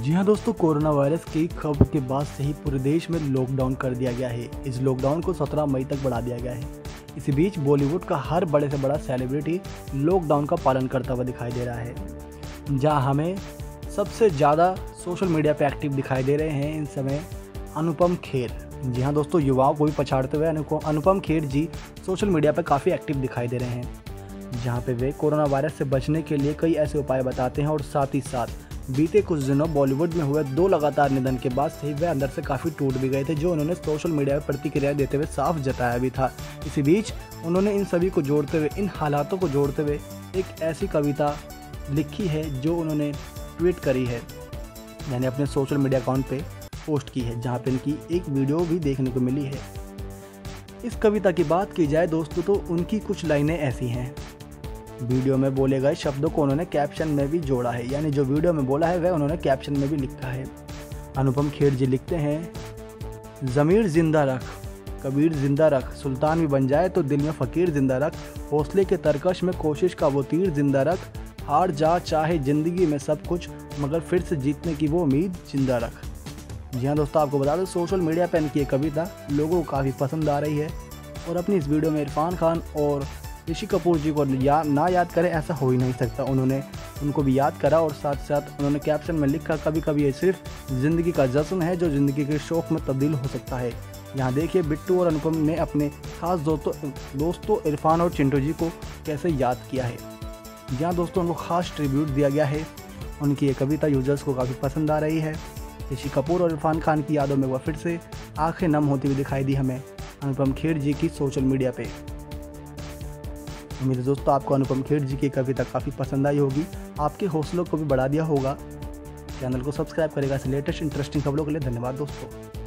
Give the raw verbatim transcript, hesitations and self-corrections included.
जी हाँ दोस्तों, corona virus की खबर के बाद से ही पूरे देश में लॉकडाउन कर दिया गया है। इस लॉकडाउन को सत्रह मई तक बढ़ा दिया गया है। इसी बीच बॉलीवुड का हर बड़े से बड़ा सेलिब्रिटी लॉकडाउन का पालन करता हुआ दिखाई दे रहा है। जहाँ हमें सबसे ज़्यादा सोशल मीडिया पे एक्टिव दिखाई दे रहे हैं इन समय अनुपम खेर। जी हाँ दोस्तों, युवाओं को भी पछाड़ते हुए अनुपम खेर जी सोशल मीडिया पर काफ़ी एक्टिव दिखाई दे रहे हैं, जहाँ पे वे कोरोना वायरस से बचने के लिए कई ऐसे उपाय बताते हैं और साथ ही साथ बीते कुछ दिनों बॉलीवुड में हुए दो लगातार निधन के बाद से वे अंदर से काफ़ी टूट भी गए थे, जो उन्होंने सोशल मीडिया पर प्रतिक्रिया देते हुए साफ जताया भी था। इसी बीच उन्होंने इन सभी को जोड़ते हुए, इन हालातों को जोड़ते हुए एक ऐसी कविता लिखी है जो उन्होंने ट्वीट करी है, यानी अपने सोशल मीडिया अकाउंट पे पोस्ट की है, जहाँ पे इनकी एक वीडियो भी देखने को मिली है। इस कविता की बात की जाए दोस्तों तो उनकी कुछ लाइनें ऐसी हैं। वीडियो में बोले गए शब्दों को उन्होंने कैप्शन में भी जोड़ा है, यानी जो वीडियो में बोला है वह उन्होंने कैप्शन में भी लिखा है। अनुपम खेर जी लिखते हैं, ज़मीर जिंदा रख, कबीर जिंदा रख, सुल्तान भी बन जाए तो दिल में फ़कीर जिंदा रख, हौसले के तरकश में कोशिश का वो तीर जिंदा रख, हार जा चाहे ज़िंदगी में सब कुछ मगर फिर से जीतने की वो उम्मीद जिंदा रख। जी हाँ दोस्तों, आपको बता दें सोशल मीडिया पर इनकी ये कविता लोगों को काफ़ी पसंद आ रही है और अपनी इस वीडियो में इरफान खान और ऋषि कपूर जी को या ना याद करें ऐसा हो ही नहीं सकता। उन्होंने उनको भी याद करा और साथ साथ उन्होंने कैप्शन में लिखा, कभी कभी ये सिर्फ ज़िंदगी का जश्न है जो ज़िंदगी के शौक में तब्दील हो सकता है। यहाँ देखिए बिट्टू और अनुपम ने अपने खास दोस्तों दोस्तों इरफान और चिंटू जी को कैसे याद किया है। यहाँ दोस्तों उनको खास ट्रिब्यूट दिया गया है। उनकी ये कविता यूजर्स को काफ़ी पसंद आ रही है। ऋषि कपूर और इरफान खान की यादों में वह फिर से आंखें नम होती हुई दिखाई दी हमें अनुपम खेर जी की सोशल मीडिया पे। मेरे दोस्तों, आपको अनुपम खेर जी की कविता काफ़ी पसंद आई होगी, आपके हौसलों को भी बढ़ा दिया होगा। चैनल को सब्सक्राइब करेगा ऐसे लेटेस्ट इंटरेस्टिंग खबरों के लिए। धन्यवाद दोस्तों।